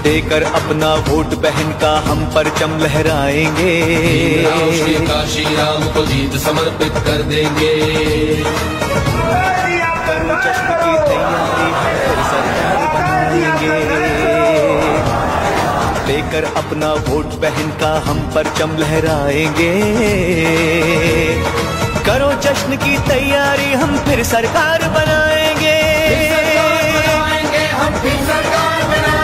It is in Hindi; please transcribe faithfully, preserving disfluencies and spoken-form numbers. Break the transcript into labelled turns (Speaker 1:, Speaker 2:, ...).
Speaker 1: देकर अपना वोट बहन का हम परचम लहराएंगे।
Speaker 2: काशी राम को जीत समर्पित कर देंगे।
Speaker 1: जश्न की तैयारी हम फिर सरकार बनाएंगे। देकर अपना वोट बहन का हम परचम लहराएंगे। करो जश्न की तैयारी हम फिर सरकार बनाएंगे।
Speaker 2: हम फिर सरकार बनाएंगे।